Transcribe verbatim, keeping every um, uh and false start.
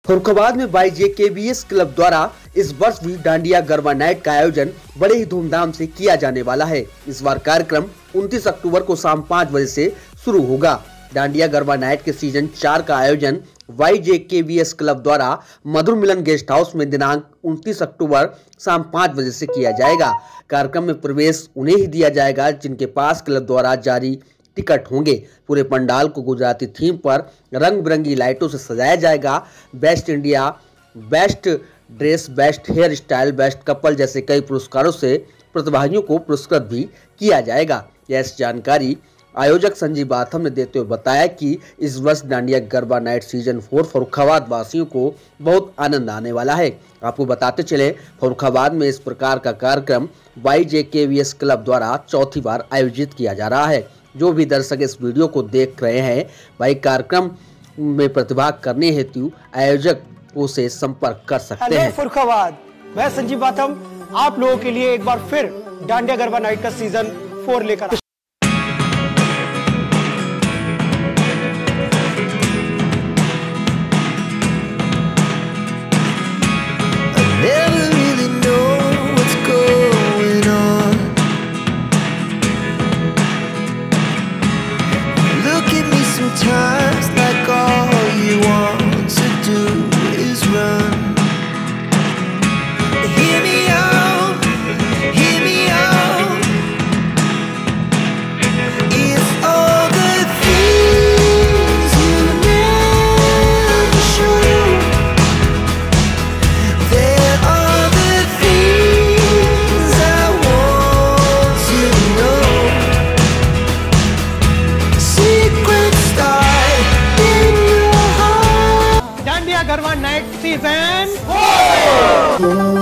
फर्रुखाबाद में वाई जे के V S club द्वारा इस वर्ष भी डांडिया गरबा नाइट का आयोजन बड़े ही धूमधाम से किया जाने वाला है। इस बार कार्यक्रम उनतीस अक्टूबर को शाम पाँच बजे से शुरू होगा। डांडिया गरबा नाइट के सीजन चार का आयोजन वाई जे के वी एस क्लब द्वारा मधुर मिलन गेस्ट हाउस में दिनांक उनतीस अक्टूबर शाम पाँच बजे से किया जाएगा। कार्यक्रम में प्रवेश उन्हें ही दिया जाएगा जिनके पास क्लब द्वारा जारी टिकट होंगे। पूरे पंडाल को गुजराती थीम पर रंग बिरंगी लाइटों से सजाया जाएगा। Best India, best dress, best hair style, best couple जैसे कई पुरस्कारों से प्रतिभागियों को पुरस्कृत भी किया जाएगा। यह जानकारी आयोजक संजीव बाथम ने देते हुए बताया कि इस वर्ष dandiya garba night season four Farrukhabad वासियों को बहुत आनंद आने वाला है। आपको बताते चले, फर्रुखाबाद में इस प्रकार का कार्यक्रम वाई जे के वी एस क्लब द्वारा चौथी बार आयोजित किया जा रहा है। जो भी दर्शक इस वीडियो को देख रहे हैं, भाई कार्यक्रम में प्रतिभाग करने हेतु आयोजक से संपर्क कर सकते हैं। फर्रुखाबाद, मैं संजीव बाथम आप लोगों के लिए एक बार फिर डांडिया गरबा नाइट का सीजन फोर लेकर Sometimes like all you want to do is run. Hear me out, hear me out. It's all the things you never show. There are the things I want you to know. Secrets dandiya garba night season four.